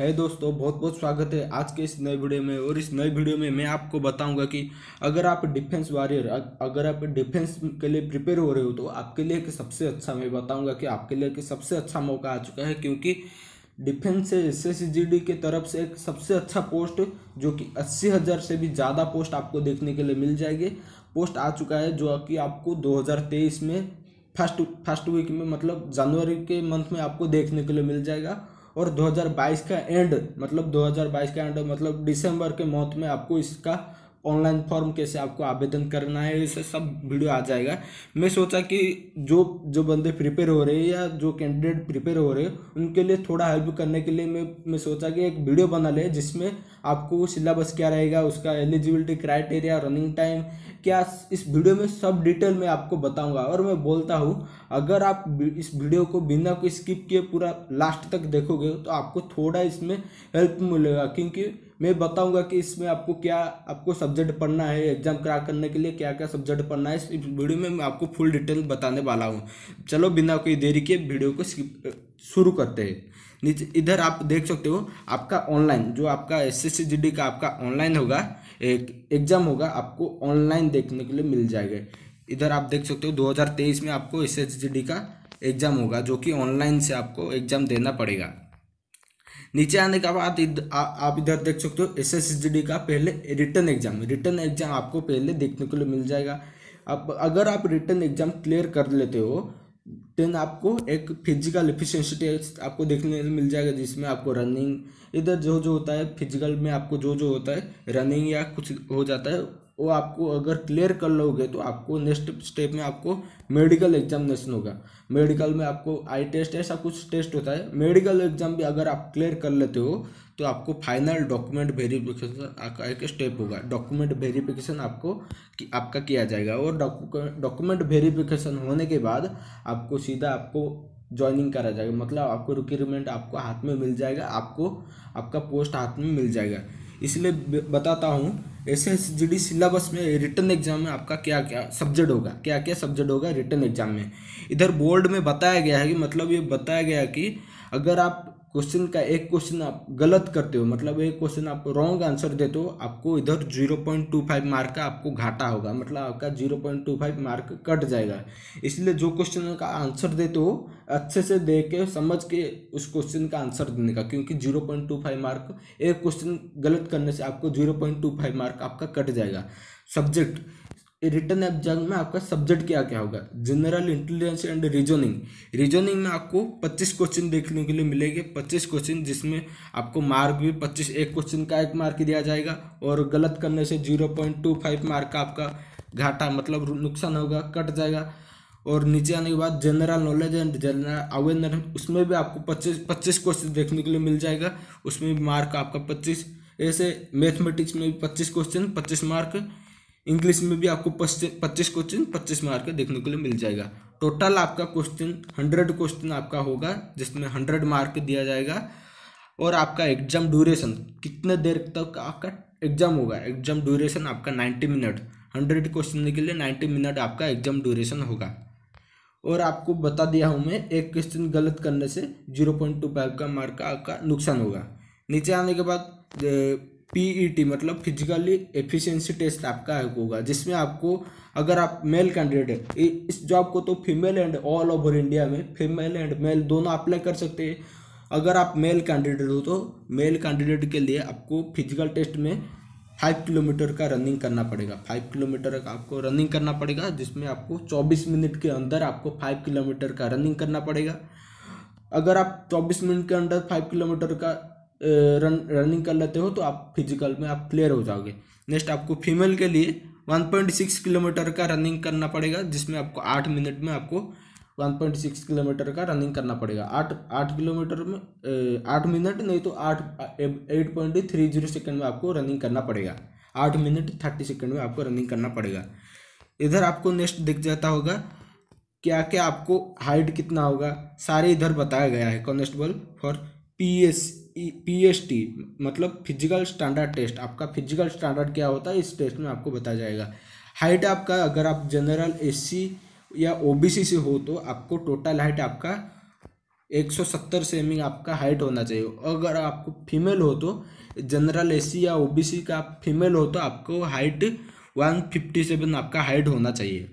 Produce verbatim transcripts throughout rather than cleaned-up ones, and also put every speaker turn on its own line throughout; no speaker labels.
है दोस्तों, बहुत बहुत स्वागत है आज के इस नए वीडियो में। और इस नए वीडियो में मैं आपको बताऊंगा कि अगर आप डिफेंस वॉरियर अगर आप डिफेंस के लिए प्रिपेयर हो रहे हो तो आपके लिए कि सबसे अच्छा मैं बताऊंगा कि आपके लिए कि सबसे अच्छा मौका आ चुका है, क्योंकि डिफेंस से एस एस जी डी की तरफ से एक सबसे अच्छा पोस्ट जो कि अस्सी हज़ार से भी ज़्यादा पोस्ट आपको देखने के लिए मिल जाएगी पोस्ट आ चुका है, जो कि आपको दो हज़ार तेईस में फर्स्ट फर्स्ट वीक में मतलब जनवरी के मंथ में आपको देखने के लिए मिल जाएगा। और दो हज़ार बाईस का एंड मतलब दो हज़ार बाईस का एंड मतलब दिसंबर के मंथ में आपको इसका ऑनलाइन फॉर्म कैसे आपको आवेदन करना है, इसे सब वीडियो आ जाएगा। मैं सोचा कि जो जो बंदे प्रिपेयर हो रहे हैं या जो कैंडिडेट प्रिपेयर हो रहे हैं उनके लिए थोड़ा हेल्प करने के लिए मैं मैं सोचा कि एक वीडियो बना ले, जिसमें आपको सिलेबस क्या रहेगा, उसका एलिजिबिलिटी क्राइटेरिया, रनिंग टाइम क्या, इस वीडियो में सब डिटेल में आपको बताऊंगा। और मैं बोलता हूँ, अगर आप इस वीडियो को बिना कोई स्किप किए पूरा लास्ट तक देखोगे तो आपको थोड़ा इसमें हेल्प मिलेगा, क्योंकि मैं बताऊंगा कि इसमें आपको क्या आपको सब्जेक्ट पढ़ना है, एग्जाम क्रैक करने के लिए क्या क्या सब्जेक्ट पढ़ना है। इस वीडियो में मैं आपको फुल डिटेल बताने वाला हूँ। चलो बिना कोई देरी के वीडियो को शुरू करते हैं। नीचे इधर आप देख सकते हो, आपका ऑनलाइन जो आपका एस एस जी डी का आपका ऑनलाइन होगा, एक एग्जाम होगा, आपको ऑनलाइन देखने के लिए मिल जाएगा। इधर आप देख सकते हो दो हज़ार तेईस में आपको एस एस जी डी का एग्जाम होगा, जो कि ऑनलाइन से आपको एग्जाम देना पड़ेगा। नीचे आने के बाद इध, आ, आप इधर देख सकते हो एस एस जी डी का पहले रिटर्न एग्जाम रिटर्न एग्जाम आपको पहले देखने के लिए मिल जाएगा। अब अगर आप रिटर्न एग्जाम क्लियर कर लेते हो देन आपको एक फिजिकल एफिशिएंसी टेस्ट आपको देखने को मिल जाएगा, जिसमें आपको रनिंग इधर जो जो होता है फिजिकल में आपको जो जो होता है रनिंग या कुछ हो जाता है वो आपको अगर क्लियर कर लोगे तो आपको नेक्स्ट स्टेप में आपको मेडिकल एग्जामिनेशन होगा। मेडिकल में आपको आई टेस्ट ऐसा कुछ टेस्ट होता है। मेडिकल एग्जाम भी अगर आप क्लियर कर लेते हो तो आपको फाइनल डॉक्यूमेंट वेरिफिकेशन आपका एक स्टेप होगा। डॉक्यूमेंट वेरिफिकेशन आपको कि आपका किया जाएगा, और डॉक्यूमेंट वेरिफिकेशन होने के बाद आपको सीधा आपको ज्वाइनिंग करा जाएगा, मतलब आपको रिक्रूटमेंट आपको हाथ में मिल जाएगा, आपको आपका पोस्ट हाथ में मिल जाएगा। इसलिए बताता हूँ S S G D syllabus में रिटर्न एग्जाम में आपका क्या क्या सब्जेक्ट होगा, क्या क्या सब्जेक्ट होगा रिटर्न एग्जाम में। इधर बोर्ड में बताया गया है कि मतलब ये बताया गया है कि अगर आप क्वेश्चन का एक क्वेश्चन आप गलत करते हो, मतलब एक क्वेश्चन आप रॉन्ग आंसर देते हो, आपको इधर zero point two five mark का आपको घाटा होगा, मतलब आपका zero point two five mark cut जाएगा। इसलिए जो क्वेश्चन का आंसर देते हो अच्छे से देख के समझ के उस क्वेश्चन का आंसर देने का, क्योंकि zero point two five mark एक क्वेश्चन गलत करने से आपको zero point two five mark आपका कट जाएगा। सब्जेक्ट रिटर्न एग्जाम में आपका सब्जेक्ट क्या क्या होगा, general intelligence and reasoning. Reasoning में आपको पच्चीस क्वेश्चन देखने के लिए मिलेंगे, पच्चीस क्वेश्चन, जिसमें आपको मार्क भी पच्चीस, एक क्वेश्चन का एक मार्क दिया जाएगा, और गलत करने से zero point two five mark का आपका घाटा मतलब नुकसान होगा, कट जाएगा। और नीचे आने के बाद general knowledge and general awareness, उसमें भी आपको पच्चीस पच्चीस क्वेश्चन देखने के लिए मिल जाएगा, उसमें भी मार्क आपका पच्चीस। ऐसे मैथमेटिक्स में भी पच्चीस क्वेश्चन पच्चीस मार्क, इंग्लिश में भी आपको पच्चीस क्वेश्चन पच्चीस मार्क देखने के लिए मिल जाएगा। टोटल आपका क्वेश्चन हंड्रेड क्वेश्चन आपका होगा, जिसमें हंड्रेड मार्क दिया जाएगा। और आपका एग्जाम ड्यूरेशन कितने देर तक आपका एग्जाम होगा, एग्जाम ड्यूरेशन आपका नाइन्टी मिनट, हंड्रेड क्वेश्चन के लिए नाइन्टी मिनट आपका एग्जाम ड्यूरेशन होगा। और आपको बता दिया हूँ मैं, एक क्वेश्चन गलत करने से जीरो पॉइंट टू फाइव का मार्क का आपका नुकसान होगा। नीचे आने के बाद पीईटी मतलब फिजिकली एफिशिएंसी टेस्ट आपका होगा, जिसमें आपको अगर आप मेल कैंडिडेट है इस जॉब को तो female and all over India में फीमेल एंड मेल दोनों अप्लाई कर सकते हैं। अगर आप मेल कैंडिडेट हो तो मेल कैंडिडेट के लिए आपको फिजिकल टेस्ट में फाइव किलोमीटर का रनिंग करना पड़ेगा। फाइव किलोमीटर का आपको रनिंग करना पड़ेगा, जिसमें आपको चौबीस मिनट के अंदर आपको फाइव किलोमीटर का रनिंग करना पड़ेगा। अगर आप चौबीस मिनट के अंदर फाइव किलोमीटर का रन रनिंग कर लेते हो तो आप फिजिकल में आप क्लियर हो जाओगे। नेक्स्ट आपको फीमेल के लिए वन पॉइंट सिक्स किलोमीटर का रनिंग करना पड़ेगा, जिसमें आपको आठ मिनट में आपको वन पॉइंट सिक्स किलोमीटर का रनिंग करना पड़ेगा। आठ आठ किलोमीटर में आठ मिनट नहीं तो आठ eight point three zero second में आपको रनिंग करना पड़ेगा। आठ मिनट थर्टी सेकेंड में आपको रनिंग करना पड़ेगा। इधर आपको नेक्स्ट दिख जाता होगा क्या क्या आपको हाइट कितना होगा, सारे इधर बताया गया है। Constable for P S P S T मतलब फिजिकल स्टैंडर्ड टेस्ट, आपका फिजिकल स्टैंडर्ड क्या होता है इस टेस्ट में आपको बताया जाएगा। हाइट आपका अगर आप जनरल एस सी या ओ बी सी से हो तो आपको टोटल हाइट आपका एक सौ सत्तर सेमी आपका हाइट होना चाहिए। अगर आपको फीमेल हो तो जनरल एसी या ओबीसी का आप फीमेल हो तो आपको हाइट एक सौ सत्तावन आपका हाइट होना चाहिए।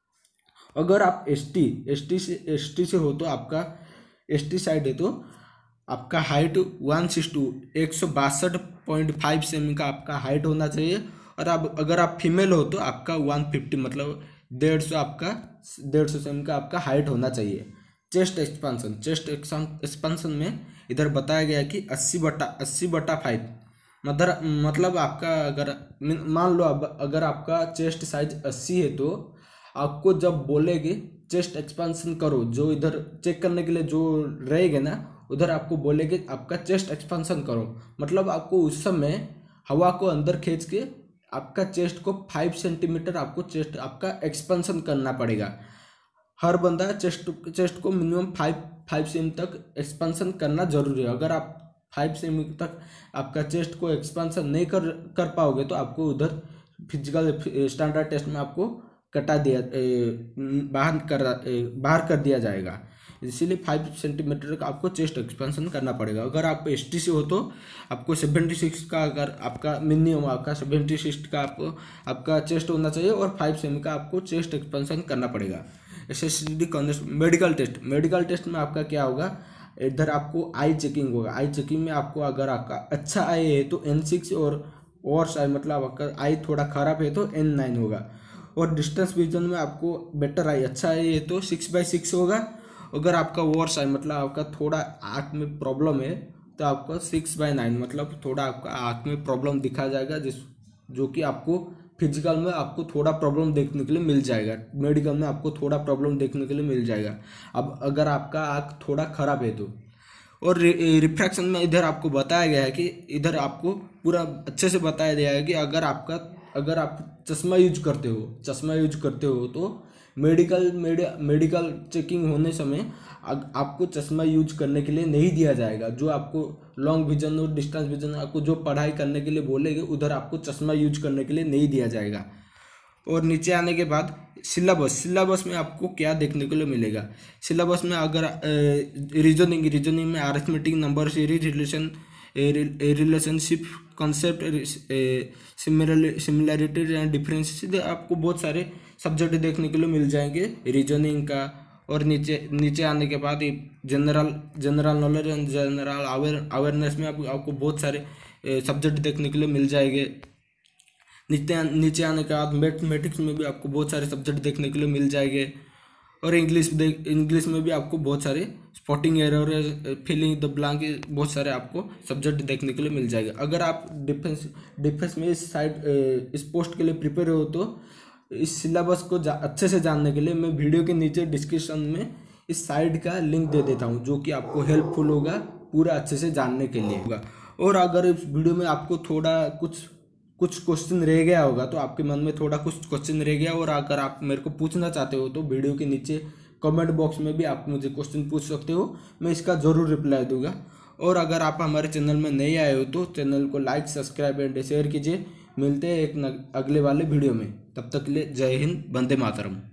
अगर आप एसटी एसटी से एसटी से हो तो आपका एसटी साइड है तो आपका हाइट वन सिक्सटी एक सौ बासठ पॉइंट फाइव सेमी का आपका हाइट होना चाहिए। और अब अगर आप फीमेल हो तो आपका वन फिफ्टी मतलब डेढ़ सौ आपका डेढ़ सौ सेमी का आपका हाइट होना चाहिए। चेस्ट एक्सपांसन चेस्ट एक्सपांसन में इधर बताया गया कि अस्सी बटा अस्सी बटा फाइव मतलब मतलब आपका अगर मान लो अब अगर आपका चेस्ट साइज अस्सी है तो आपको जब बोलेगे चेस्ट एक्सपांसन करो, जो इधर चेक करने के लिए जो रहेगा ना उधर आपको बोलेगे आपका चेस्ट एक्सपांसन करो, मतलब आपको उस समय हवा को अंदर खींच के आपका चेस्ट को फाइव सेंटीमीटर आपको चेस्ट आपका एक्सपेंशन करना पड़ेगा। हर बंदा चेस्ट चेस्ट को मिनिमम फाइव फाइव सेमी तक एक्सपेंशन करना जरूरी है। अगर आप फाइव सेमी तक आपका चेस्ट को एक्सपेंशन नहीं कर कर पाओगे तो आपको उधर फिजिकल स्टैंडर्ड टेस्ट में आपको कटा दिया बाहर कर बाहर कर दिया जाएगा। इसीलिए फाइव सेंटीमीटर का आपको चेस्ट एक्सपेंशन करना पड़ेगा। अगर आप एस टी से हो तो आपको सेवेंटी सिक्स का अगर आपका मिनिमम आपका सेवेंटी सिक्स का आपको आपका चेस्ट होना चाहिए और फाइव सेमी का आपको चेस्ट एक्सपेंशन करना पड़ेगा। S S D medical test medical test में आपका क्या होगा, इधर आपको आई चेकिंग होगा। आई चेकिंग में आपको अगर आपका अच्छा आई है तो एन सिक्स और वर्स आई मतलब आपका आई थोड़ा खराब है तो एन नाइन होगा। और डिस्टेंस विजन में आपको बेटर आई अच्छा आई है तो सिक्स बाई सिक्स होगा। अगर आपका वर्स आई मतलब आपका थोड़ा आँख में प्रॉब्लम है तो आपका सिक्स बाई नाइन मतलब थोड़ा आपका आँख में प्रॉब्लम दिखा जाएगा, जिस जो कि आपको फिजिकल में आपको थोड़ा प्रॉब्लम देखने के लिए मिल जाएगा, मेडिकल में आपको थोड़ा प्रॉब्लम देखने के लिए मिल जाएगा। अब अगर आपका आँख थोड़ा खराब है तो। और रिफ्रैक्शन में इधर आपको बताया गया है कि इधर आपको पूरा अच्छे से बताया गया है कि अगर आपका अगर आप चश्मा यूज करते हो चश्मा यूज करते हो तो मेडिकल मेडिकल चेकिंग होने समय आपको चश्मा यूज करने के लिए नहीं दिया जाएगा। जो आपको लॉन्ग विजन और डिस्टेंस विजन आपको जो पढ़ाई करने के लिए बोलेंगे उधर आपको चश्मा यूज करने के लिए नहीं दिया जाएगा। और नीचे आने के बाद सिलेबस सिलेबस में आपको क्या देखने के लिए मिलेगा। सिलेबस में अगर रीजनिंग रीजनिंग में arithmetic, number series, relation relationship concept, similarity and difference, आपको बहुत सारे सब्जेक्ट देखने के लिए मिल जाएंगे रीजनिंग का। और नीचे नीचे आने के बाद general general knowledge and general aware awareness में आपको आपको बहुत सारे सब्जेक्ट देखने के लिए मिल जाएंगे। नीचे नीचे आने के बाद मैथमेटिक्स में भी आपको बहुत सारे सब्जेक्ट देखने के लिए मिल जाएंगे। और इंग्लिश इंग्लिश में भी आपको बहुत सारे spotting error, filling the blank, बहुत सारे आपको सब्जेक्ट देखने के लिए मिल जाएगा। अगर आप डिफेंस डिफेंस में इस साइड इस पोस्ट के लिए प्रिपेयर हो तो इस सिलेबस को अच्छे से जानने के लिए मैं वीडियो के नीचे डिस्क्रिप्शन में इस साइड का लिंक दे देता हूं, जो कि आपको हेल्पफुल होगा पूरा अच्छे से जानने के लिए होगा। और अगर इस वीडियो में आपको थोड़ा कुछ कुछ क्वेश्चन रह गया होगा तो आपके मन में थोड़ा कुछ क्वेश्चन रह गया और अगर आप मेरे को पूछना चाहते हो तो वीडियो के नीचे कमेंट बॉक्स में भी आप मुझे क्वेश्चन पूछ सकते हो, मैं इसका ज़रूर रिप्लाई दूंगा। और अगर आप हमारे चैनल में नए आए हो तो चैनल को लाइक, सब्सक्राइब एंड शेयर कीजिए। मिलते हैं एक अगले वाले वीडियो में, तब तक के लिए जय हिंद, वंदे मातरम।